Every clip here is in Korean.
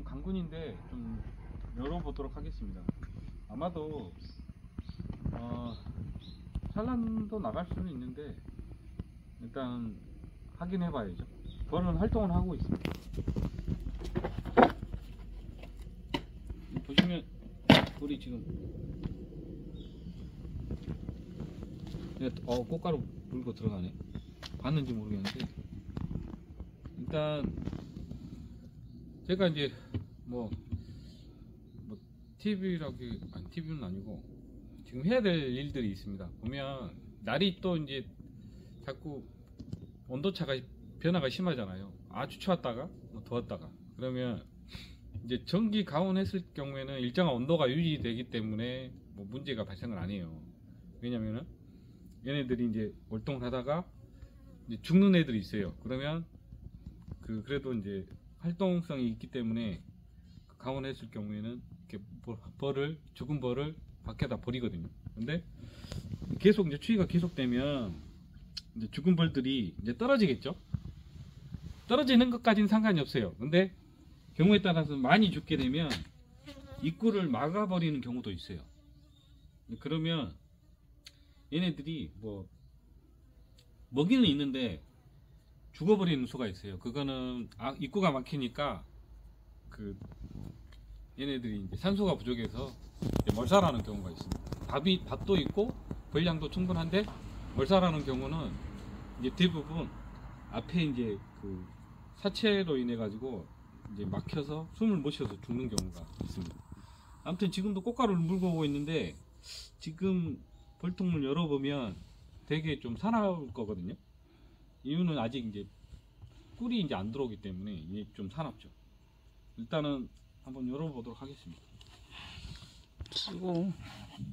당근인데 좀 열어보도록 하겠습니다. 아마도 산란도 나갈 수는 있는데 일단 확인해 봐야죠. 벌은 활동을 하고 있습니다. 보시면 우리 지금 꽃가루 물고 들어가네. 봤는지 모르겠는데 일단 제가 이제 뭐 TV라기 아니 TV는 아니고 지금 해야 될 일들이 있습니다. 보면 날이 또 이제 자꾸 온도차가 변화가 심하잖아요. 아주 추웠다가 더웠다가 그러면 이제 전기 가온했을 경우에는 일정한 온도가 유지되기 때문에 뭐 문제가 발생을 안 해요. 왜냐면은 얘네들이 이제 월동을 하다가 이제 죽는 애들이 있어요. 그러면 그래도 이제 활동성이 있기 때문에 가온했을 경우에는 이렇게 죽은 벌을 밖에다 버리거든요. 근데 계속 이제 추위가 계속되면 이제 죽은 벌들이 이제 떨어지겠죠. 떨어지는 것까지는 상관이 없어요. 근데 경우에 따라서 많이 죽게 되면 입구를 막아버리는 경우도 있어요. 그러면 얘네들이 뭐 먹이는 있는데 죽어버리는 수가 있어요. 그거는 입구가 막히니까 얘네들이 이제 산소가 부족해서 몰살하는 경우가 있습니다. 밥도 있고 벌량도 충분한데 몰살하는 경우는 이제 대부분 앞에 이제 사체로 인해 가지고 이제 막혀서 숨을 못 쉬어서 죽는 경우가 있습니다. 아무튼 지금도 꽃가루를 물고 오고 있는데 지금 벌통을 열어보면 되게 좀 사나울 거거든요. 이유는 아직 이제 꿀이 이제 안 들어오기 때문에 이게 좀 사납죠. 일단은 한번 열어보도록 하겠습니다. 쓰고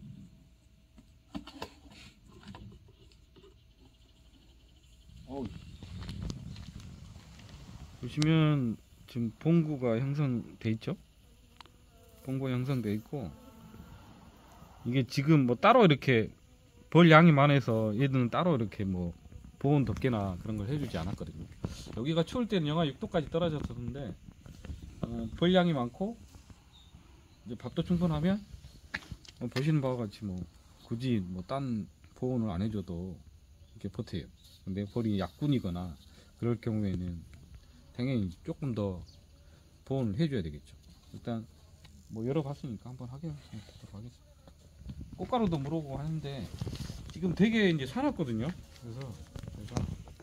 보시면 지금 봉구가 형성돼 있죠. 봉구가 형성돼 있고 이게 지금 뭐 따로 이렇게 벌 양이 많아서 얘들은 따로 이렇게 뭐 보온 덮개나 그런 걸 해주지 않았거든요. 여기가 추울 때는 영하 6도까지 떨어졌었는데 벌 양이 많고 이제 밥도 충분하면 보시는 바와 같이 뭐 굳이 뭐 딴 보온을 안 해줘도 이렇게 버텨요. 근데 벌이 약군이거나 그럴 경우에는 당연히 조금 더 보온을 해줘야 되겠죠. 일단 뭐 열어봤으니까 한번 확인하도록 하겠습니다. 꽃가루도 물어보고 하는데 지금 되게 이제 사놨거든요. 그래서 제가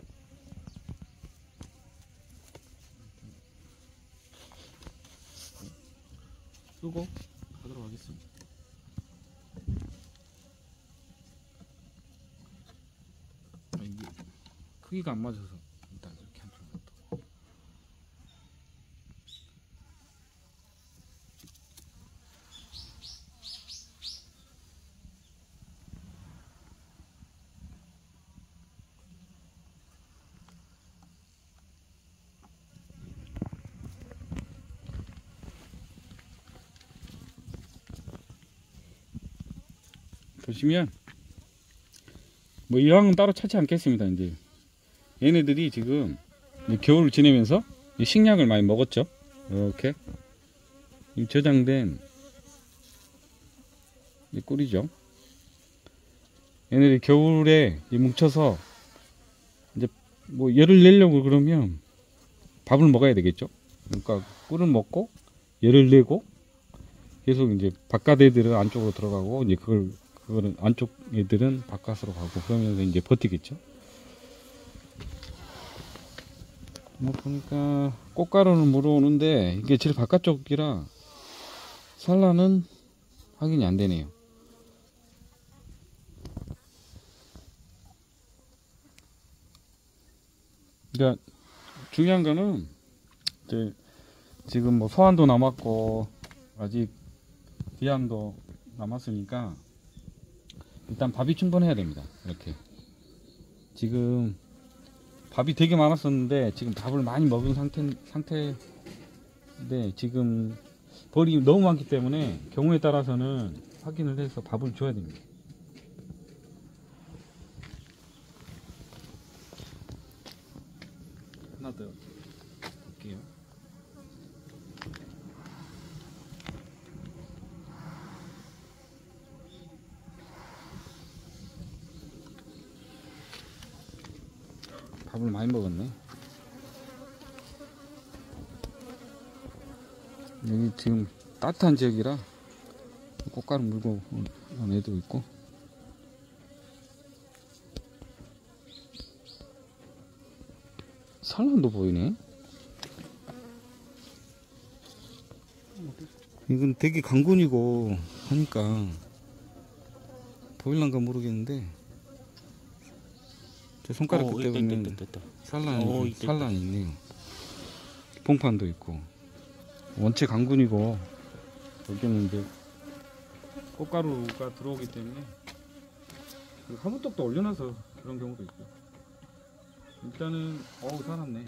쓰고 하도록 하겠습니다. 이게 크기가 안 맞아서 일단 이렇게 한 번 더. 보시면 뭐 이왕은 따로 찾지 않겠습니다. 이제 얘네들이 지금 겨울을 지내면서 식량을 많이 먹었죠. 이렇게 저장된 꿀이죠. 얘네들이 겨울에 뭉쳐서 이제 뭐 열을 내려고 그러면 밥을 먹어야 되겠죠. 그러니까 꿀을 먹고 열을 내고 계속 이제 바깥 애들은 안쪽으로 들어가고 이제 그거는 안쪽 애들은 바깥으로 가고 그러면서 이제 버티겠죠. 뭐 보니까 꽃가루는 물어오는데 이게 제일 바깥쪽이라 산란은 확인이 안 되네요. 그러니까 중요한 거는 이제 지금 뭐 소환도 남았고 아직 비양도 남았으니까 일단 밥이 충분해야 됩니다. 이렇게 지금 밥이 되게 많았었는데 지금 밥을 많이 먹은 상태인데 지금 벌이 너무 많기 때문에 경우에 따라서는 확인을 해서 밥을 줘야 됩니다. 하나 더 볼게요. 밥을 많이 먹었네. 여기 지금 따뜻한 지역이라 꽃가루 물고 온 애도 있고. 산란도 보이네. 이건 되게 강군이고 하니까 보일란가 모르겠는데 제 손가락 끝에 보면 산란이 있네요. 봉판도 있고 원체 강군이고 여기는 이제 꽃가루가 들어오기 때문에 화분떡도 올려놔서 그런 경우도 있고. 일단은 살았네.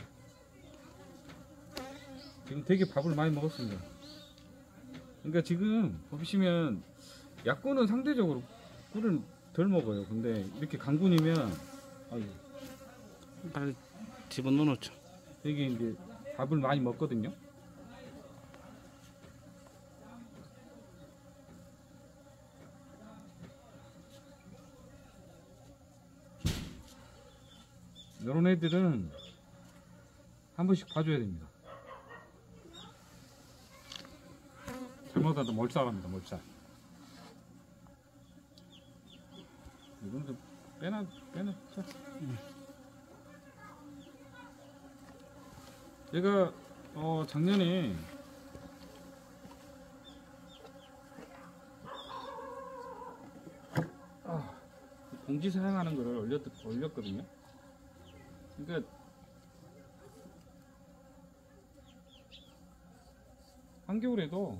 지금 되게 밥을 많이 먹었습니다. 그러니까 지금 보시면 약군은 상대적으로 꿀을 덜 먹어요. 근데 이렇게 강군이면 빨리 집어넣어 놓죠. 되게 이제 밥을 많이 먹거든요. 이런 애들은 한 번씩 봐줘야 됩니다. 잘못하다 몰살합니다. 몰살. 이건 좀 빼놔. 제가 작년에 봉지 사용하는 거를 올렸거든요. 그러니까 한겨울에도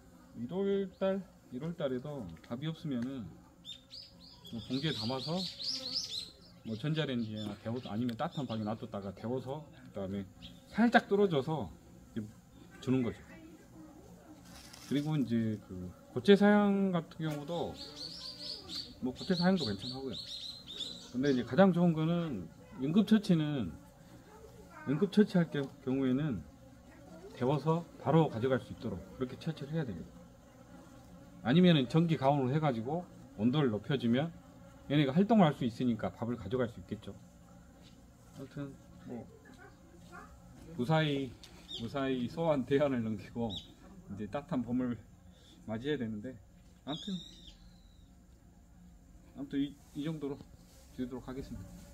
1월달에도 밥이 없으면은 봉지에 담아서 전자레인지나 데워서 아니면 따뜻한 방에 놔뒀다가 데워서 그다음에 살짝 떨어져서 주는 거죠. 그리고 이제 그 고체 사양 같은 경우도 고체 사양도 괜찮고요. 근데 이제 가장 좋은 거는 응급처치할 경우에는 데워서 바로 가져갈 수 있도록 그렇게 처치를 해야 됩니다. 아니면은 전기 가온으로 해가지고 온도를 높여주면 얘네가 활동을 할 수 있으니까 밥을 가져갈 수 있겠죠. 아무튼 무사히 소환 대안을 넘기고 이제 따뜻한 봄을 맞이해야 되는데 아무튼 이 정도로 드리도록 하겠습니다.